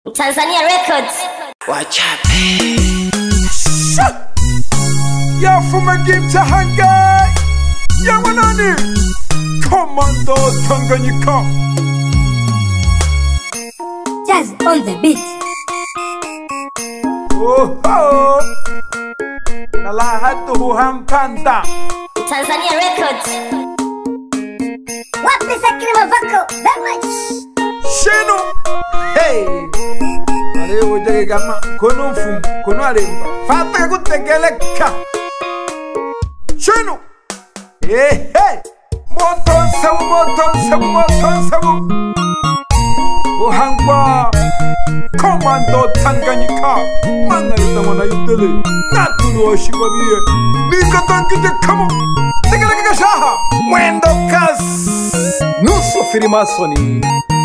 Tanzania Records. Watch out. You're from a game to hunger. Young one on it. Commando Tanganyika. Jazz on the beat. Oh ho. Nalahatu hampanda. Tanzania Records. Wapi sakrima vako? That much. Sheno. Hey. Leo jage gama kono fum kono alemba fata kutegeleka Sheno. Hey hey. Moton sabu. Ohangwa Commando Tanganyika. Mangalita mwana yudele. Natulu oshibabiye. Nika tangite kamo. Tegeleka shaha. Mwendo kas. Nuso firimasoni.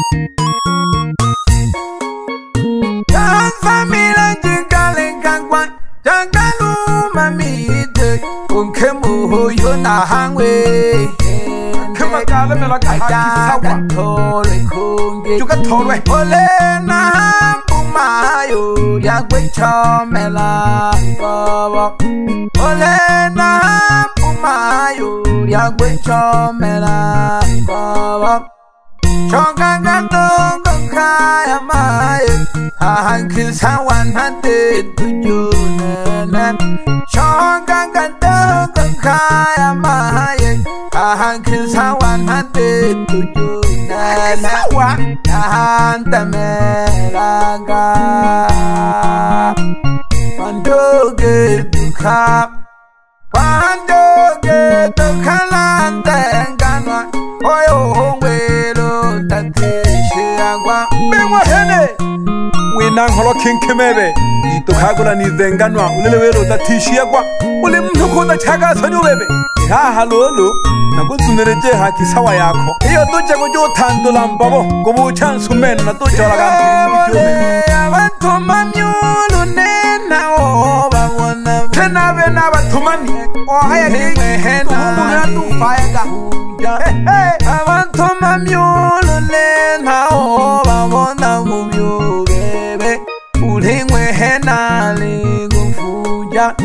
Famila jingale kangwan. Jangalu mamite. Unkemu yo na hangwe. Kama kala mela kakisawa. Juga tolwe. Ole na pumayo ya gwecho mela baba. Ole na pumayo ya gwecho mela baba. Chonga gato kaya mai. Hankisawan hande tujune. Chonga gato kaya mai. Hankisawan hande tujune. Sawa hanta melaga pandoge duka lantenganwa oyo hongwelo tatishe agwa bengwa hene wina ngolo kinkemebe itukagula ni zenganwa ulelewelo tatishe agwa ule mnuko chaga sonyo bebe ha lolo nakuzunereje hakisawa yako iyo tuje kujo tandula mbabo kubucha nsumena na tujora gambi abantu mamyulu nena oba wona tena bena batumani ohaya ngehena tufayaga abantu mamyulu nena oba wona mubyo bebe ulingwe hena lingufuja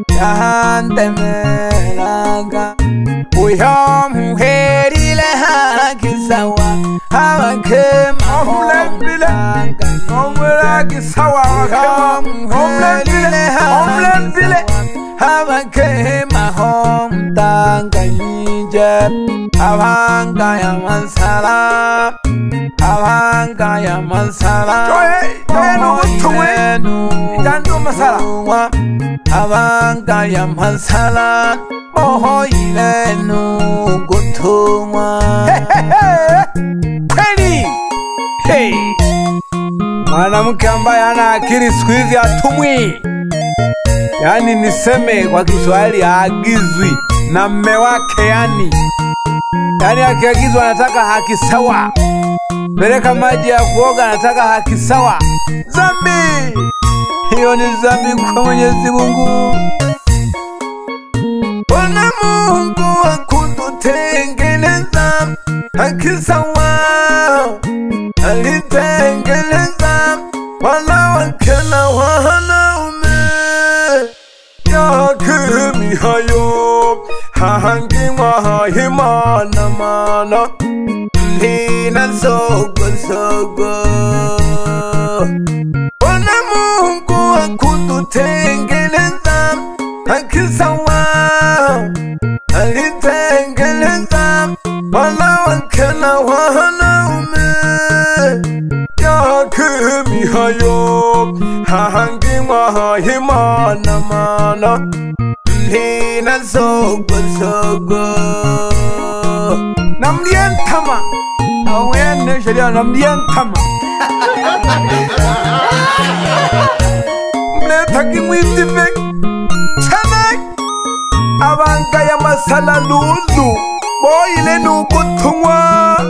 yahandemelaga Uyam herile hakisawa Hawakema Hawakema hom tanganyije Hawanga ya mansala Hawanga ya mansala Hawanga ya mansala Oho ilenu gutumwa Kweli Hey mwanamke ambaye ana akili siku hizi hatumwi Yani niseme kwa Kiswahili haagizwi na mme wake Yani akiagizwa anataka haki sawa Peleka maji ya kuoga anataka haki sawa Zambi Hiyo ni zambi kwa Mwenyezi Mungu Bwana Mungu hakututengeneza haki sawa Alitengeneza wanawake na wanaume Yakimi hayo hahangimwa hahimana mana Mlina sogo Bwana Mungu hakututengeneza haki sawa Alitengeneza wanawake na wanaume Yakimi hayo hahangimwa hahimana mana Mlina sogo Namlientama Awene sheria namlientama Mletaki mwitibe Chanak Abanga ya masala lulu Boile nukutumwa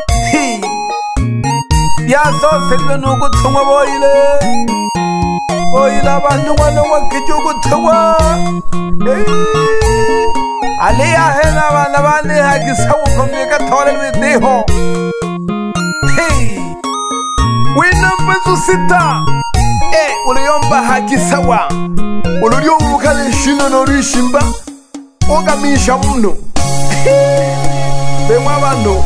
Yaso selwe nukutumwa boile Boile abantu wano wakijukutumwa Alea hena wana wane hakisawu kumika tole lwideho Wina mbezu sita uliyomba haki sawa ululio ukale shino norishimba ogamisha mno bemwa bano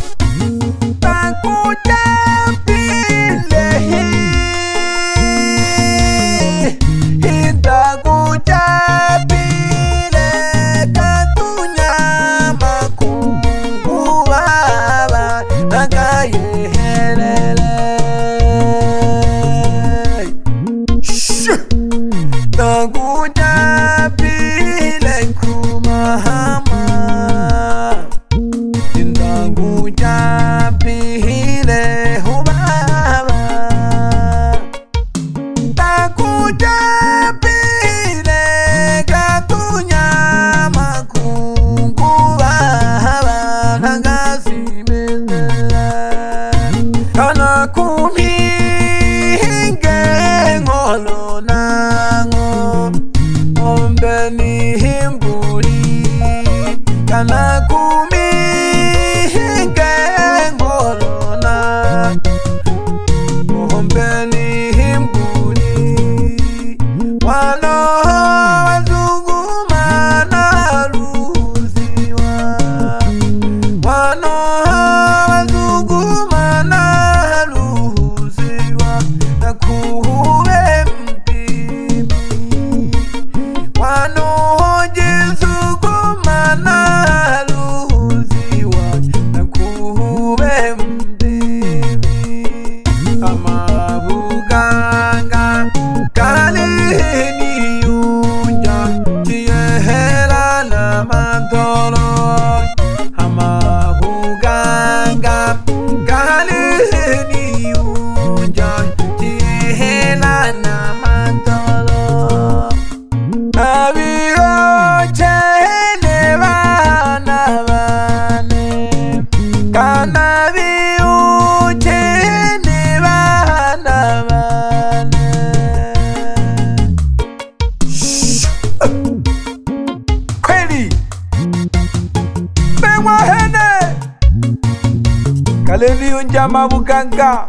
Kaleni unja mabukanga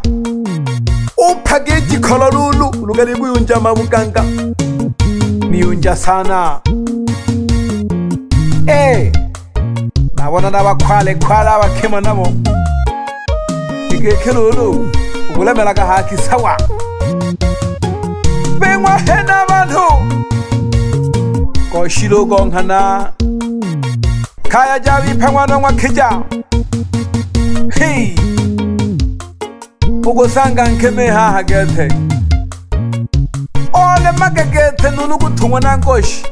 upageti kololulu lugalibu unja mabukanga ni unja sana nabona nabakwale kwala bakema nabo igekelulu ubulemela ka haki sawa bengwa hena bantu koshilo gonghana kaya jabi phangwana ngwakheja ugusanga nkeme haha gete ole magagete nulugutumwa nangoshi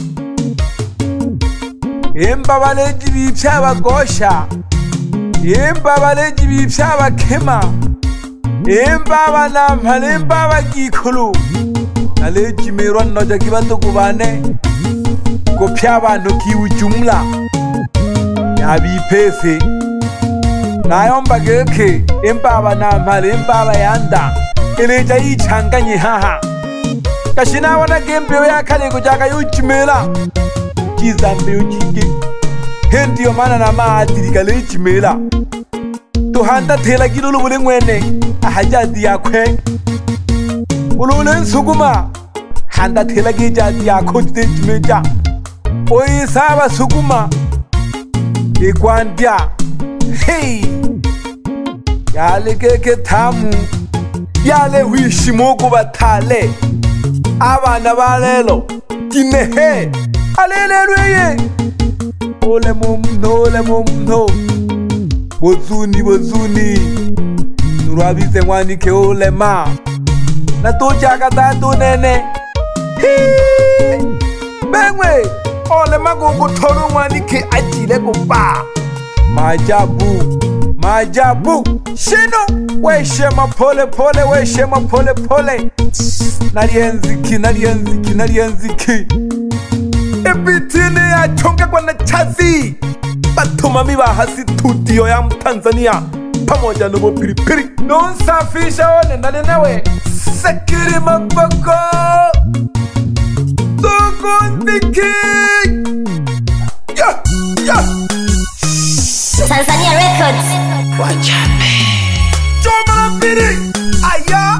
imbabaleji bipyaba gosha imbabaleji bipyaba kema imbaba nampale imbaba gikulu aleji mirwan noja kibantu kubane kopyaba noki ujumla yabipese nayomba geke imbaba nampale imbaba yanda eleja yichanganye haha kashina wana gembe yakale kujaka yujimela kizambe ujike hendi yomana na maadiri kale jimela tuhanda thela kilulu bulengwene ahajadi yakwe ulule nsuguma handa thela kijadi yakho jimeja oyisaba suguma ikwandia yale keke thamu yale wishimoku bathale abana balelo kinehe alelelweye ole mumno bozuni nurabise ngwani ke ole ma na tochaka tatu nene bengwe ole magogo thoro ngwani ke ajile kupa majabu shino weshema pole pole nalienziki ebitini ya chonga kwa na chazi batumami bahasi studio ya Tanzania pamoja na pilipili nonsafisha one nawe sekiri maboko sukundiki Tanzania Records. Wachape Choma la pili aya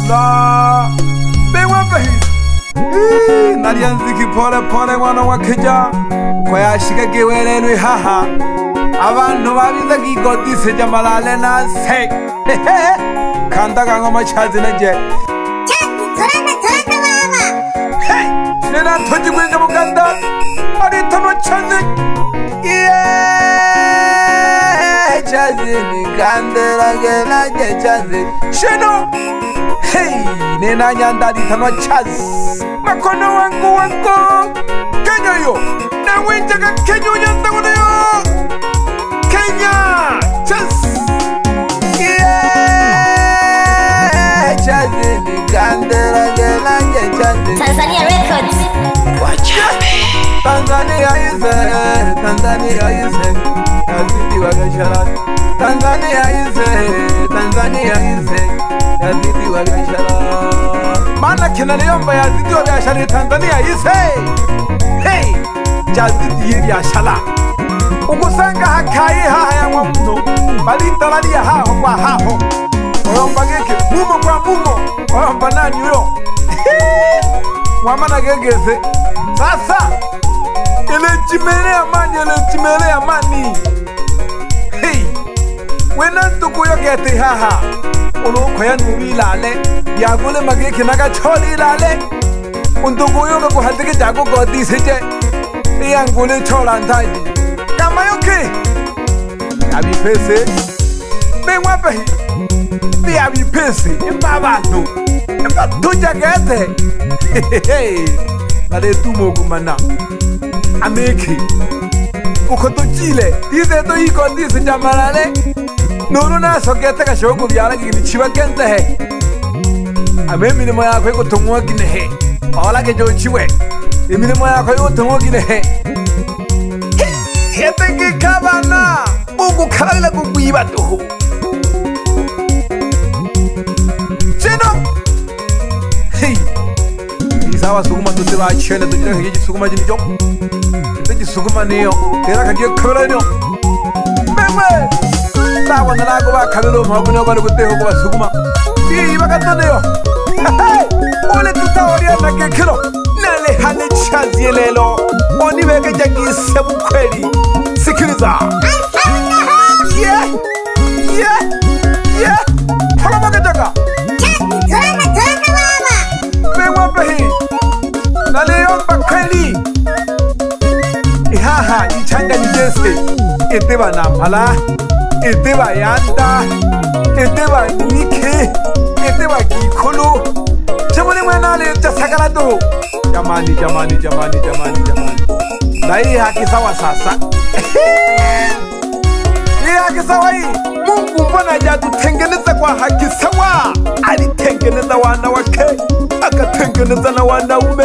la bewa bahi narianziki pole pole mwana wa kija kwa yashika gewelelwe haha abantu babiza gigodise jamalale na se kanda ganga machazi na je toraka mama hey nena toji gwenga muganda ari tono chazi chazi ni kandela gela je chazi shino hey nena nyanda di tono chazi makono wangu Kenya yo na wenjaga Kenya nyanda kono yo Kenya chazi chazi ni kandela gela je chazi Tanzania Records Tanzania is yazidi wagashara Tanzania is yazidi wagashara Mana kina liyomba yazidi wagashara Tanzania is hey yazidi yiri ashala Ukusanga hakai haya wa mno Balita lalia haho kwa haho Oyomba geke mumo kwa mumo Oyomba nani uyo Wamana gegeze Sasa ele chimele amani hey wena tukuyo gete haha ono khoya nuri lale yagole mage kinaga choli lale untukuyo ko hadike jago godi seje yangole chola ndaji kama yoke abi pese benwa behi bi abi pese mbaba no mba tuja gete hey nale tumo kumana ameki ukoto chile dice to iko dice jamalale nuru na sokete ka shogo byala gini chiba kente he amemi ni moya ko tongo gine he ola ke jo chiwe emi ni moya ko tongo gine he yete ke kabana ugu kala ku kuiba to cheno hey isawa suguma to te ba chene to jira ke suguma jini jo suguma niyo era kagiye kabela niyo meme tawa nalago ba kabelo mabuno ba ko teho ba suguma yi ba ka niyo ole tutawari na ke kilo nale hane chazi lelo oni beke jagi sebu kweli sikiliza yeah hala ba kajaga toraka mama mewa behi nale yomba kweli haha ichanga ni dese eteba nampala eteba yanda eteba nike eteba kikolo chamone mwana le chasakala to jamani dai haki sawa sasa haki sawa hii Mungu mbona hajatutengeneza kwa haki sawa alitengeneza wanawake akatengeneza na wanaume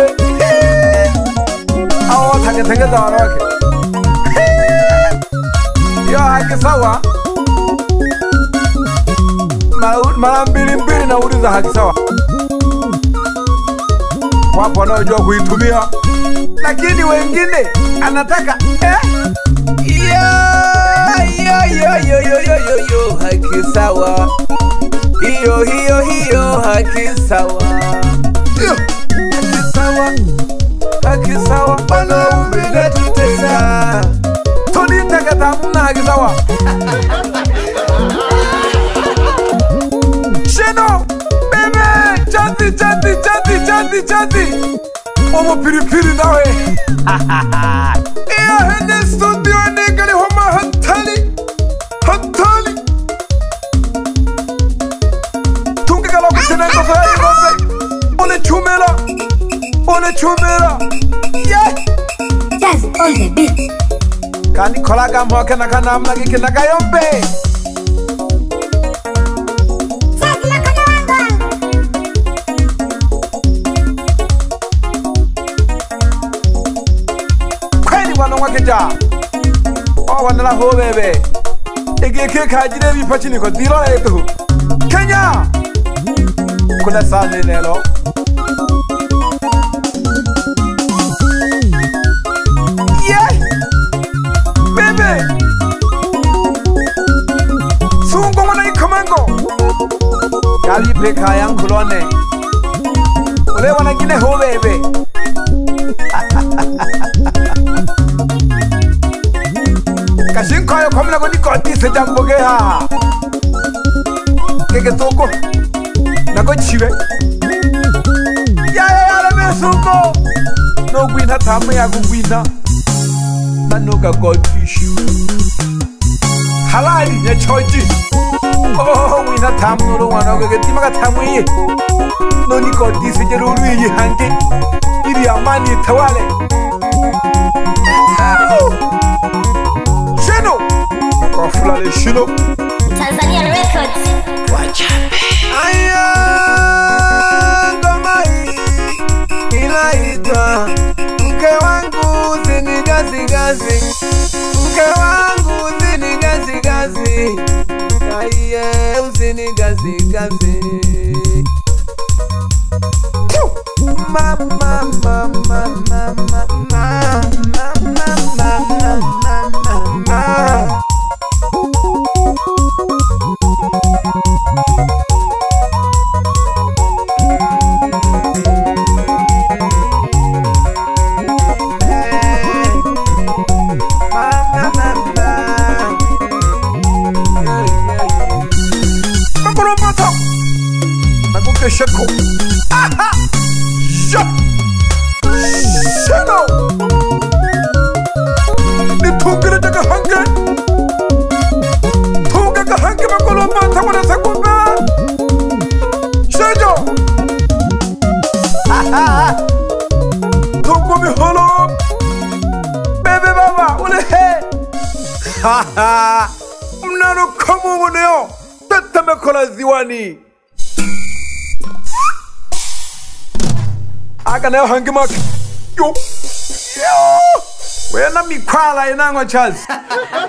hao watengeneza wanawake yo haki sawa mara mbili nauliza haki sawa wapo wanaojua kuitumia lakini wengine anataka yo haki sawa hiyo haki sawa haki sawa wanaume natutesa tulitaka tamna haki sawa sheno bebe chati omo piripiri nawe iya hende studio negari homa hatali tungi galo kutene kofai robe ole chumela yeah Jazz on the beat Kani kolaga mhoke na kanamna giki na kayombe Kweni wano wakeja wanala ho bebe Ege kajire vipachini kwa dilo etu Kenya Kula sali nelo Bebe Sungo wana ikamango Kali Leka yang kulone Ule wana kine ho bebe Kashin koyo komla ko ni koti se jamboge ha Keke toko Nako chive Ya le mesuko No gwina tamu ya gwina Manoga godishu Halali ya choji Oh gwina tamu no wana Keke timaga tamu ye No ni godisi jerulu ye hange Iri amani tawale Shino Kofulale shino Tanzania Records. Aya ngoma hii inaitwa Mke wangu usinigazigazi Mke wangu usinigazigazi Aiye usinigazigazi Mama mama mama mama mama Shako. Aha! Shut! Shano! Ni tungere daga hange. Tunga ga hange makolomba tamara sakuna. Shajo! Aha! Tungo mi holo. Bebe baba, ule he. Haha! Mnano kamu uneo. Tata mekola ziwani. Aga na hangi mak. Yo. Yo. Wena mikwala inangwa chance.